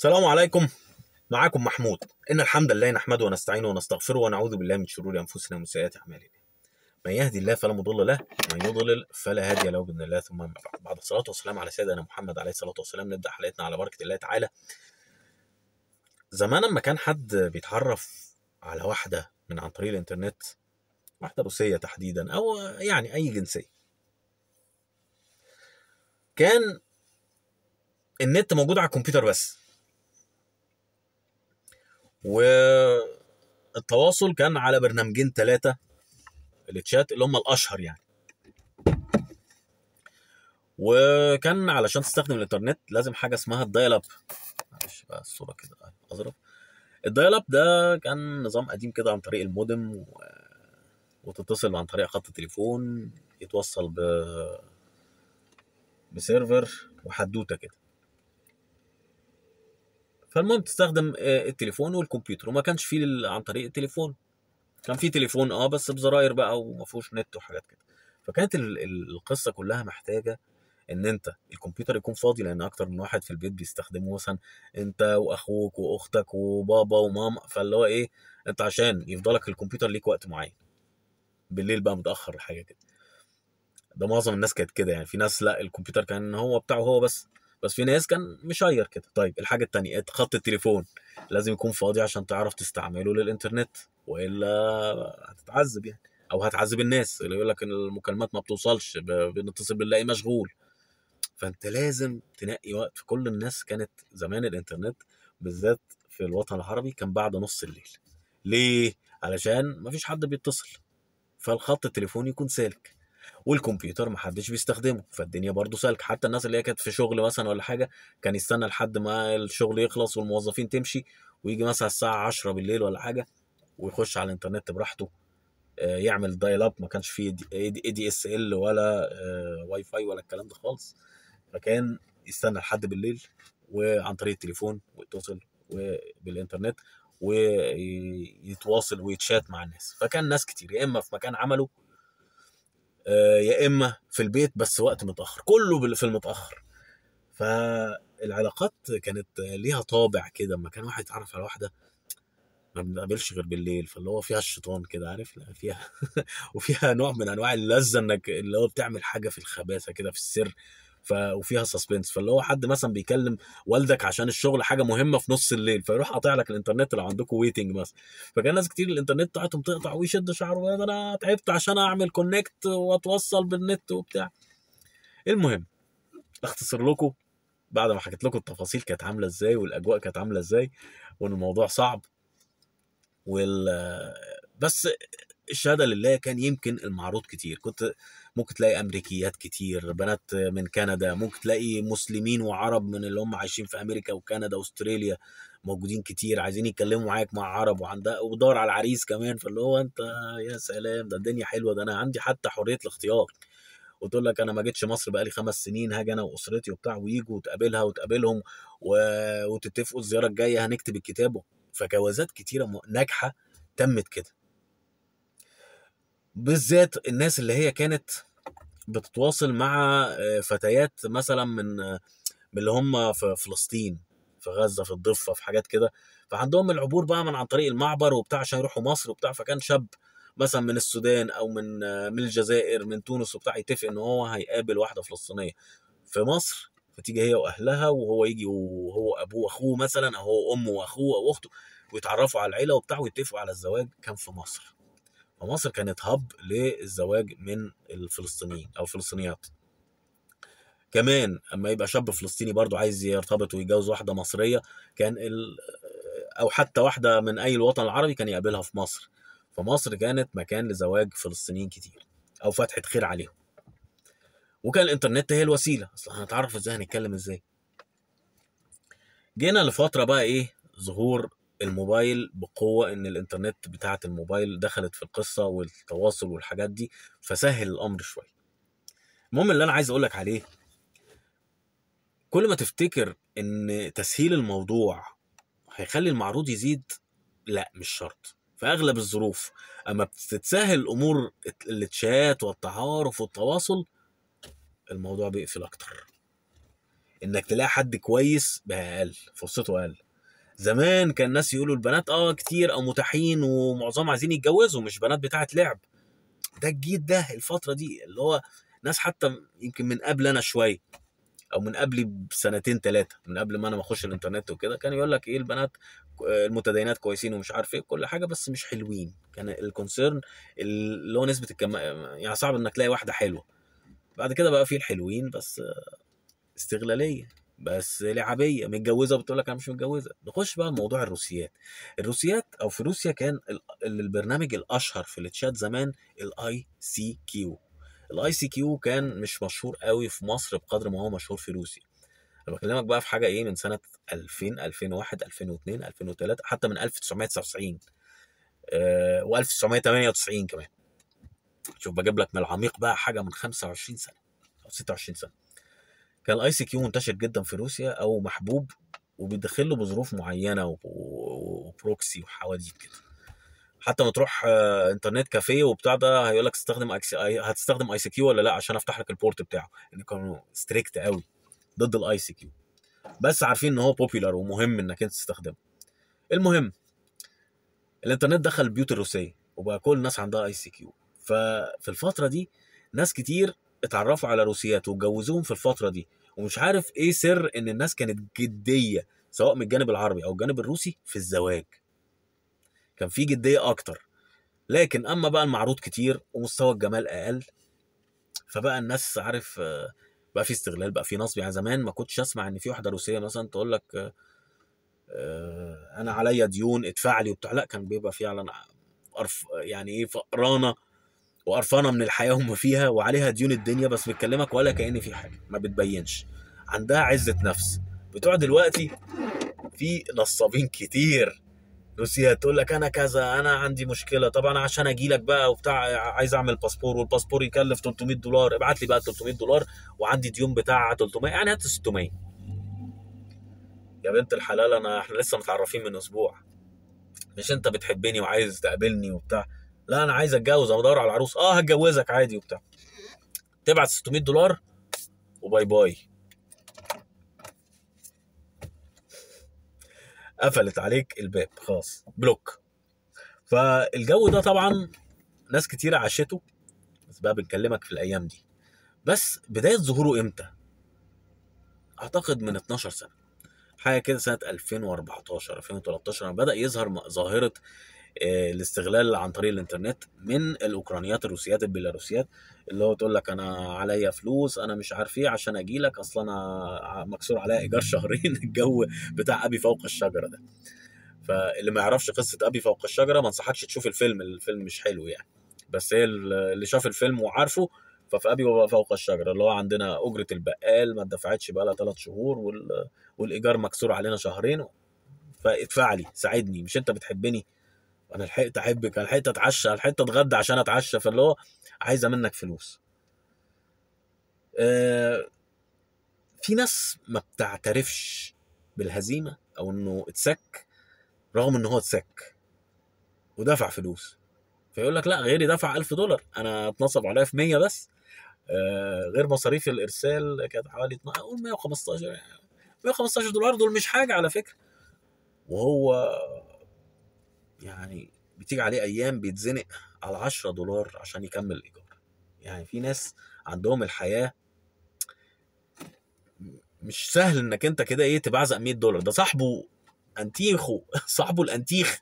السلام عليكم. معاكم محمود. إن الحمد لله نحمده ونستعينه ونستغفره ونعوذ بالله من شرور أنفسنا ومن سيئات أعمالنا. من يهدي الله فلا مضل له ومن يضلل فلا هادي له بإذن الله. ثم أما بعد الصلاة والسلام على سيدنا محمد عليه الصلاة والسلام. نبدأ حلقتنا على بركة الله تعالى. زمان لما كان حد بيتعرف على واحدة من عن طريق الإنترنت، واحدة روسية تحديدا أو يعني أي جنسية، كان النت موجود على الكمبيوتر بس، والتواصل كان على برنامجين 3 التشات اللي هم الاشهر يعني. وكان علشان تستخدم الانترنت لازم حاجه اسمها الدايل اب. معلش بقى الصوره كده اظرف. الدايل اب ده كان نظام قديم كده عن طريق المودم وتتصل عن طريق خط التليفون، يتوصل بسيرفر وحدوته كده. فالمهم تستخدم التليفون والكمبيوتر، وما كانش فيه عن طريق التليفون. كان فيه تليفون بس بزراير بقى وما فيهوش نت وحاجات كده. فكانت القصه كلها محتاجه ان انت الكمبيوتر يكون فاضي، لان اكتر من واحد في البيت بيستخدمه، مثلا انت واخوك واختك وبابا وماما. فاللي هو ايه، انت عشان يفضلك الكمبيوتر ليك وقت معين بالليل بقى متاخر حاجه كده. ده معظم الناس كانت كده يعني. في ناس لا، الكمبيوتر كان هو بتاعه هو بس في ناس كان مشير كده. طيب الحاجه التانية، خط التليفون لازم يكون فاضي عشان تعرف تستعمله للانترنت، والا هتتعذب يعني، او هتعذب الناس اللي يقول لك ان المكالمات ما بتوصلش، بنتصل بنلاقي مشغول. فانت لازم تنقي وقت. في كل الناس كانت زمان الانترنت بالذات في الوطن العربي كان بعد نص الليل. ليه؟ علشان مفيش حد بيتصل، فالخط التليفوني يكون سالك، والكمبيوتر محدش بيستخدمه، فالدنيا برضو سالك. حتى الناس اللي هي كانت في شغل مثلا ولا حاجه، كان يستنى لحد ما الشغل يخلص والموظفين تمشي، ويجي مثلا الساعه 10 بالليل ولا حاجه، ويخش على الانترنت براحته، يعمل دايل اب. ما كانش فيه دي اس ال ولا واي فاي ولا الكلام ده خالص. فكان يستنى لحد بالليل، وعن طريق التليفون ويتصل بالانترنت ويتواصل ويتشات مع الناس. فكان ناس كتير يا اما في مكان عمله، يا اما في البيت بس وقت متاخر، كله في المتاخر. فالعلاقات كانت ليها طابع كده. اما كان واحد يتعرف على واحده ما بنقابلش غير بالليل، فاللي هو فيها الشيطان كده، عارف، لا فيها وفيها نوع من انواع اللذه، انك اللي هو بتعمل حاجه في الخباثه كده في السر. وفيها سسبنس. فاللي هو حد مثلا بيكلم والدك عشان الشغل حاجه مهمه في نص الليل، فيروح قاطع لك الانترنت لو عندكم ويتنج مثلا. فكان ناس كتير الانترنت بتاعتهم تقطع ويشد شعره، ده انا تعبت عشان اعمل كونكت واتوصل بالنت وبتاع. المهم اختصر لكم، بعد ما حكيت لكم التفاصيل كانت عامله ازاي والاجواء كانت عامله ازاي وان الموضوع صعب وال بس الشهاده لله كان يمكن المعروض كتير. كنت ممكن تلاقي امريكيات كتير، بنات من كندا، ممكن تلاقي مسلمين وعرب من اللي هم عايشين في امريكا وكندا واستراليا موجودين كتير، عايزين يتكلموا معاك مع عرب، وعندها وبدور على العريس كمان. فاللي هو انت يا سلام، ده الدنيا حلوه، ده انا عندي حتى حريه الاختيار. وتقول لك انا ما جيتش مصر بقالي 5 سنين، هاجي انا واسرتي وبتاع، ويجوا وتقابلها وتقابلهم و... وتتفقوا الزياره الجايه هنكتب الكتاب. فجوازات كتيره ناجحه تمت كده. بالذات الناس اللي هي كانت بتتواصل مع فتيات مثلا من اللي هم في فلسطين، في غزة، في الضفة، في حاجات كده. فعندهم العبور بقى من عن طريق المعبر وبتاع عشان يروحوا مصر وبتاع. فكان شاب مثلا من السودان او من الجزائر، من تونس وبتاع، يتفق ان هو هيقابل واحدة فلسطينية في مصر، فتيجي هي واهلها، وهو يجي وهو ابوه واخوه مثلا، او هو امه واخوه او اخته، ويتعرفوا على العيلة وبتاع ويتفقوا على الزواج. كان في مصر. فمصر كانت هب للزواج من الفلسطينيين او الفلسطينيات. كمان اما يبقى شاب فلسطيني برضو عايز يرتبط ويتجوز واحده مصريه، كان او حتى واحده من اي الوطن العربي، كان يقابلها في مصر. فمصر كانت مكان لزواج فلسطينيين كتير، او فتحه خير عليهم. وكان الانترنت هي الوسيله. اصلا هنتعرف ازاي، هنتكلم ازاي. جينا لفتره بقى ايه، ظهور الموبايل بقوه، ان الانترنت بتاعه الموبايل دخلت في القصه والتواصل والحاجات دي، فسهل الامر شويه. المهم اللي انا عايز اقولك عليه، كل ما تفتكر ان تسهيل الموضوع هيخلي المعروض يزيد، لا مش شرط. في اغلب الظروف اما بتتسهل امور التشات والتعارف والتواصل، الموضوع بيقفل اكتر. انك تلاقي حد كويس بقى اقل، فرصته اقل. زمان كان الناس يقولوا البنات كتير او متاحين ومعظمهم عايزين يتجوزوا، مش بنات بتاعه لعب. ده الجيل ده الفتره دي اللي هو ناس حتى يمكن من قبل انا شويه، او من قبلي بسنتين ثلاثه، من قبل ما انا ما اخش الانترنت وكده، كان يقول لك ايه البنات المتدينات كويسين ومش عارف ايه كل حاجه، بس مش حلوين. كان الكونسيرن اللي هو نسبه يعني صعب انك تلاقي واحده حلوه. بعد كده بقى في الحلوين بس استغلاليه، بس لعبيه، متجوزه بتقول لك انا مش متجوزه. نخش بقى الموضوع الروسيات. الروسيات او في روسيا كان البرنامج الاشهر في التشات زمان الاي سي كيو. الاي سي كيو كان مش مشهور قوي في مصر بقدر ما هو مشهور في روسيا. انا بكلمك بقى في حاجه ايه من سنه 2000 2001 2002 2003، حتى من 1999 و1998 كمان. شوف بجيب لك من العميق بقى حاجه من 25 سنه او 26 سنه. كان الاي سي كيو منتشر جدا في روسيا او محبوب، وبيدخل له بظروف معينه وبروكسي وحواديت كده. حتى ما تروح انترنت كافيه وبتاع ده هيقول لك هتستخدم اي سي كيو ولا لا عشان افتح لك البورت بتاعه، ان كانوا ستريكت قوي ضد الاي سي كيو، بس عارفين ان هو بوبيلر ومهم انك انت تستخدمه. المهم الانترنت دخل البيوت الروسيه وبقى كل الناس عندها اي سي كيو. ففي الفتره دي ناس كتير اتعرفوا على روسيات واتجوزوهم في الفتره دي، ومش عارف ايه سر ان الناس كانت جديه سواء من الجانب العربي او الجانب الروسي في الزواج. كان في جديه اكتر، لكن اما بقى المعروض كتير ومستوى الجمال اقل، فبقى الناس عارف بقى في استغلال، بقى في نصب. يعني زمان ما كنتش اسمع ان في واحده روسيه مثلا تقول لك انا عليا ديون ادفع لي وبتاع، لا كان بيبقى فعلا يعني ايه فقرانه وقرفانه من الحياه هم فيها وعليها ديون الدنيا، بس بتكلمك ولا كأن في حاجه، ما بتبينش، عندها عزه نفس. بتوع دلوقتي في نصابين كتير روسيا تقول لك انا كذا، انا عندي مشكله، طبعا عشان اجي لك بقى وبتاع عايز اعمل باسبور، والباسبور يكلف $300، ابعت لي بقى $300 وعندي ديون بتاع 300، يعني هات 600. يا بنت الحلال احنا لسه متعرفين من اسبوع، مش انت بتحبني وعايز تقابلني وبتاع؟ لا انا عايز اتجوز، انا بدور على عروس، هتجوزك عادي وبتاع. تبعت $600 وباي باي، قفلت عليك الباب خلاص، بلوك. فالجو ده طبعا ناس كتير عاشته، بس بقى بنكلمك في الايام دي. بس بدايه ظهوره امتى؟ اعتقد من 12 سنه حاجه كده، سنه 2014 2013 بدا يظهر ظاهره الاستغلال عن طريق الانترنت من الاوكرانيات الروسيات البيلاروسيات، اللي هو تقول لك انا عليا فلوس انا مش عارف ايه عشان اجي لك، اصلا انا مكسور عليا ايجار شهرين الجو بتاع ابي فوق الشجره ده. فاللي ما يعرفش قصه ابي فوق الشجره ما انصحكش تشوف الفيلم، الفيلم مش حلو يعني، بس هي اللي شاف الفيلم وعارفه. ففي ابي فوق الشجره اللي هو عندنا اجره البقال ما اتدفعتش بقى لها 3 شهور والايجار مكسور علينا شهرين، فادفع لي ساعدني، مش انت بتحبني انا لحقت احبك، انا لحقت اتعشى، انا لحقت اتغدى عشان اتعشى، فاللي هو عايزه منك فلوس. آه في ناس ما بتعترفش بالهزيمه او انه اتسك، رغم ان هو اتسك ودفع فلوس، فيقول لك لا غيري دفع $1000 انا اتنصب عليا في 100 بس. غير مصاريف الارسال كانت حوالي اقول 115، $115 دول مش حاجه على فكره. وهو يعني بتيجي عليه ايام بيتزنق على $10 عشان يكمل الايجار. يعني في ناس عندهم الحياه مش سهل انك انت كده ايه تبعزق $100. ده صاحبه انتيخه صاحبه الانتيخ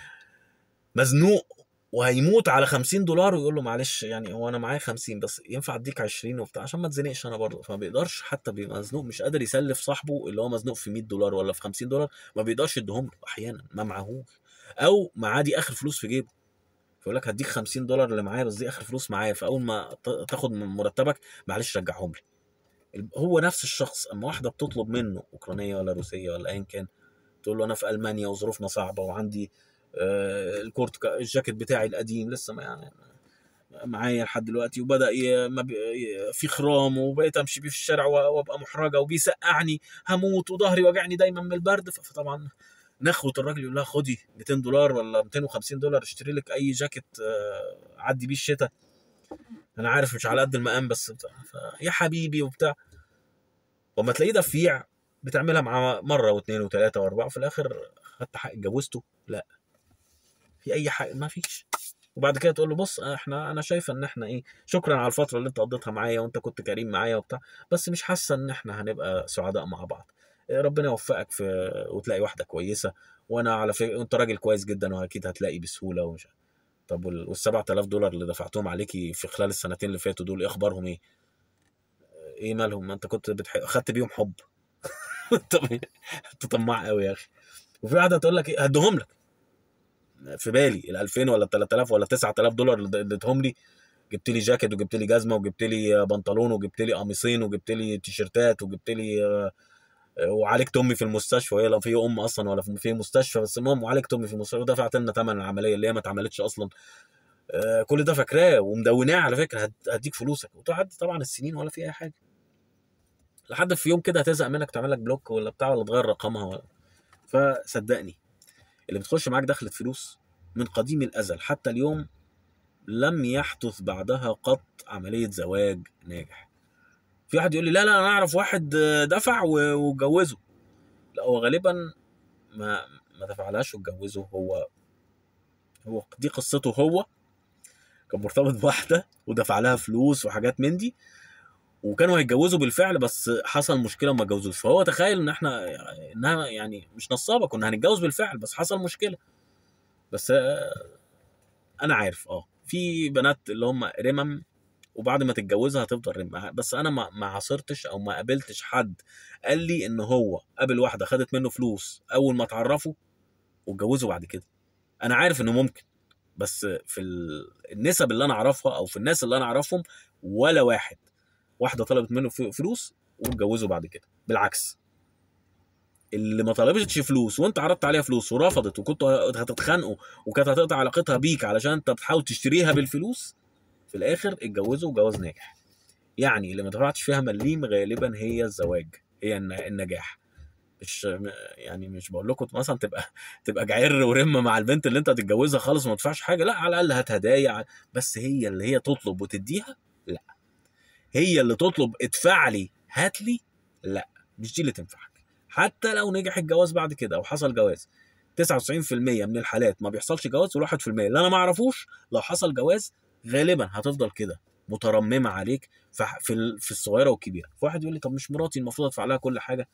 مزنوق وهيموت على $50 ويقول له معلش يعني هو انا معايا 50 بس ينفع اديك 20 وبتاع عشان ما تزنقش انا برضه. فما بيقدرش، حتى بيبقى مزنوق مش قادر يسلف صاحبه اللي هو مزنوق في $100 ولا في $50، ما بيقدرش يديهم له احيانا، ما معهوش او معاه دي اخر فلوس في جيبه، فيقول لك هديك $50 اللي معايا بس دي اخر فلوس معايا، فاول ما تاخد من مرتبك معلش رجعهم لي. هو نفس الشخص اما واحده بتطلب منه اوكرانيه ولا روسيه ولا ايا كان، تقول له انا في المانيا وظروفنا صعبه وعندي الجاكيت بتاعي القديم لسه ما يعني معايا لحد دلوقتي، وبدا في خرام وبقيت امشي بيه في الشارع وابقى محرجه وبيسقعني هموت وظهري وجعني دايما من البرد. فطبعا نخوة الراجل يقول لها خدي $200 ولا $250 اشتري لك اي جاكيت عدي بيه الشتاء، انا عارف مش على قد المقام بس بتاع. يا حبيبي وبتاع. وما تلاقيه دفيع بتعملها معاه مره واثنين وثلاثه واربعه، في الاخر خدت حق اتجوزته؟ لا، في اي حق ما فيش. وبعد كده تقول له بص انا شايفه ان احنا ايه، شكرا على الفتره اللي انت قضيتها معايا وانت كنت كريم معايا وبتاع، بس مش حاسه ان احنا هنبقى سعداء مع بعض. ربنا يوفقك في وتلاقي واحده كويسه، وانا على فكره انت راجل كويس جدا واكيد هتلاقي بسهوله ومش عارف. طب وال 7000 دولار اللي دفعتهم عليكي في خلال السنتين اللي فاتوا دول، ايه اخبارهم ايه؟ ايه مالهم؟ ما انت كنت خدت بيهم حب. طب انت طماع قوي يا اخي. وفي واحده تقول لك ايه، هديهم لك. في بالي ال 2000 ولا 3000 ولا 9000 دولار اللي اديتهم لي، جبت لي جاكيت وجبت لي جزمه وجبت لي بنطلون وجبت لي قميصين وجبت لي تيشرتات وجبت لي وعالجت امي في المستشفى، وهي لا في ام اصلا ولا في مستشفى، بس المهم وعالجت امي في المستشفى ودفعت لنا ثمن العمليه اللي هي ما اتعملتش اصلا. كل ده فاكراه ومدوناه على فكره، هديك فلوسك. وتعدي طبعا السنين ولا في اي حاجه، لحد في يوم كده هتزهق منك تعمل لك بلوك ولا بتاع ولا تغير رقمها فصدقني، اللي بتخش معاك دخلة فلوس من قديم الازل حتى اليوم لم يحدث بعدها قط عمليه زواج ناجح. في واحد يقول لي لا انا اعرف واحد دفع واتجوزه. لا، هو غالبا ما ما دفعلهاش واتجوزه. هو دي قصته، هو كان مرتبط بواحده ودفع لها فلوس وحاجات من دي، وكانوا هيتجوزوا بالفعل بس حصل مشكله وما اتجوزوش. فهو تخيل ان احنا انها يعني مش نصابه، كنا هنتجوز بالفعل بس حصل مشكله. بس انا عارف في بنات اللي هم رمم وبعد ما تتجوزها هتفضل رمم. بس انا ما عاصرتش او ما قابلتش حد قال لي ان هو قابل واحده خدت منه فلوس اول ما اتعرفوا واتجوزوا بعد كده. انا عارف انه ممكن، بس في النسب اللي انا اعرفها او في الناس اللي انا اعرفهم، ولا واحده طلبت منه فلوس واتجوزوا بعد كده. بالعكس، اللي ما طلبتش فلوس وانت عرضت عليها فلوس ورفضت وكنتوا هتتخانقوا وكانت هتقطع علاقتها بيك علشان انت بتحاول تشتريها بالفلوس، في الاخر اتجوزوا جواز ناجح. يعني اللي ما دفعتش فيها مليم غالبا هي الزواج، هي النجاح. مش يعني مش بقول لكم مثلا تبقى جعر ورمه مع البنت اللي انت هتتجوزها خالص وما تدفعش حاجه، لا، على الاقل هات هدايا. بس هي اللي هي تطلب وتديها، لا. هي اللي تطلب ادفع لي هات لي، لا، مش دي اللي تنفعك. حتى لو نجح الجواز بعد كده او حصل جواز، 99% من الحالات ما بيحصلش جواز، وال1% اللي انا ما اعرفوش لو حصل جواز غالبا هتفضل كده مترممه عليك في الصغيره والكبيره. فواحد يقول لي طب مش مراتي المفروض ادفع لها كل حاجه؟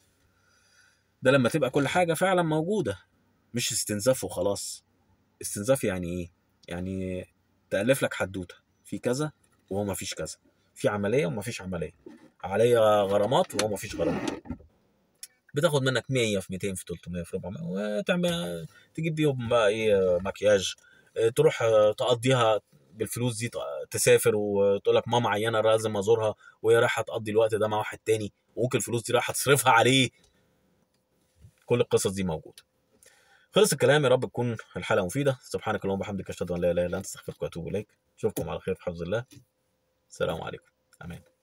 ده لما تبقى كل حاجه فعلا موجوده، مش استنزاف وخلاص. استنزاف يعني ايه؟ يعني تألف لك حدوته في كذا وهو ما فيش كذا، في عمليه وما فيش عمليه، عليا غرامات وهو ما فيش غرامات، بتاخد منك 100 في 200 في 300 في 400 وتعمل تجيب بيهم بقى ايه، مكياج، تروح تقضيها بالفلوس دي، تسافر وتقول لك ماما عيانه لازم ازورها، وهي رايحه تقضي الوقت ده مع واحد تاني، وممكن الفلوس دي رايحه تصرفها عليه. كل القصص دي موجوده. خلص الكلام، يا رب تكون الحلقه مفيده. سبحانك اللهم وبحمدك اشهد ان لا اله الا انت استغفرك واتوب اليك. اشوفكم على خير في حفظ الله. السلام عليكم. امان.